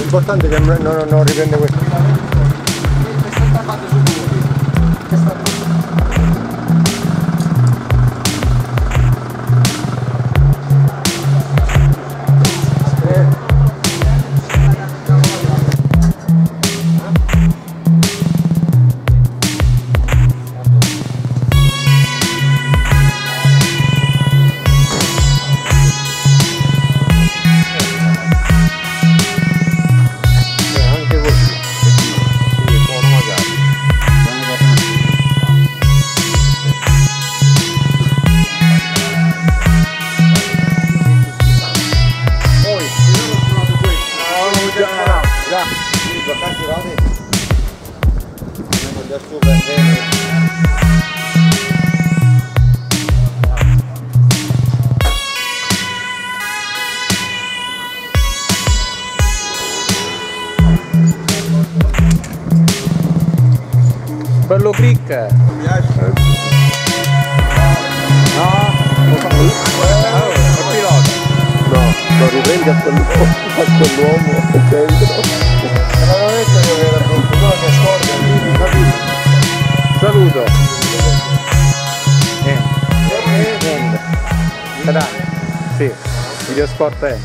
l'importante è che non riprende questo. Bello click! Mi piace? No? Lo fa lui? Il pilota! No, lo riprendi a quell'uomo dentro. Ma non è che io era pronto, no, che scorda, quindi capito? Saluto! Niente! Dai! Sì, video sport è!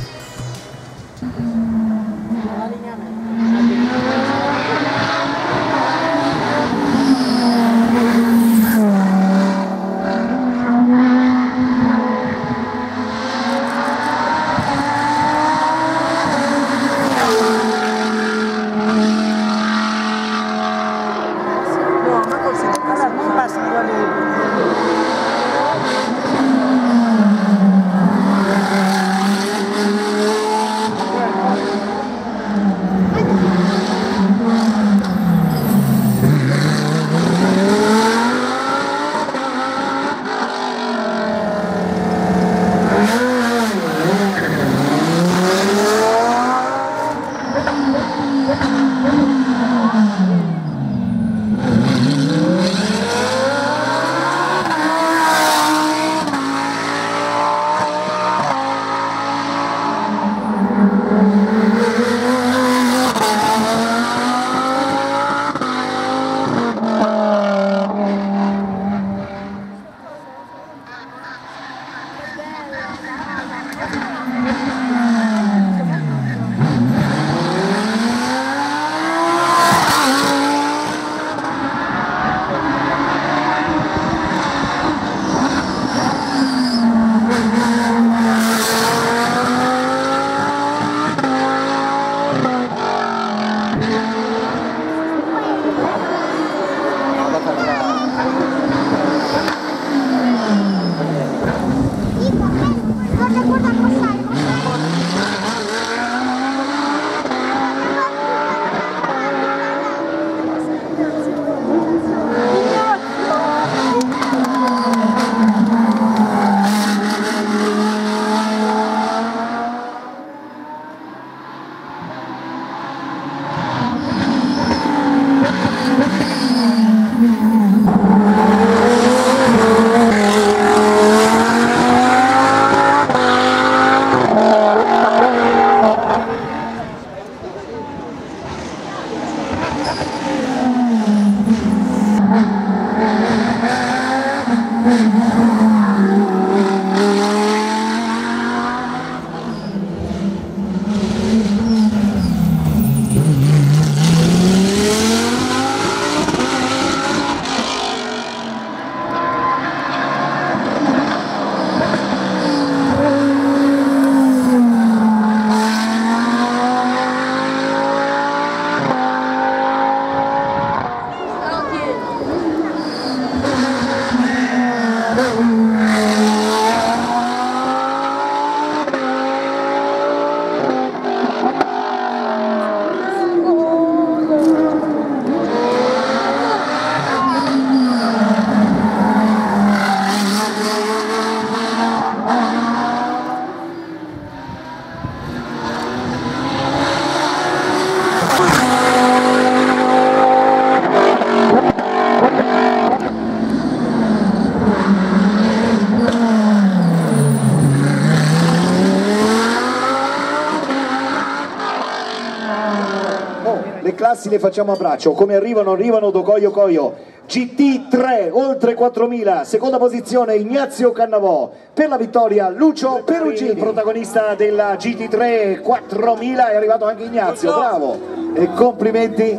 classi le facciamo a braccio, come arrivano Docoio Coio, GT3 oltre 4000, seconda posizione Ignazio Cannavò, per la vittoria Lucio Perugini, protagonista della GT3 4000, è arrivato anche Ignazio, bravo e complimenti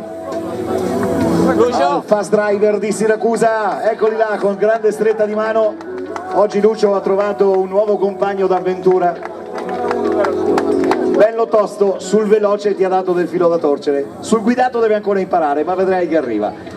al fast driver di Siracusa, eccoli là con grande stretta di mano. Oggi Lucio ha trovato un nuovo compagno d'avventura, bello tosto, sul veloce ti ha dato del filo da torcere, sul guidato deve ancora imparare, ma vedrai che arriva.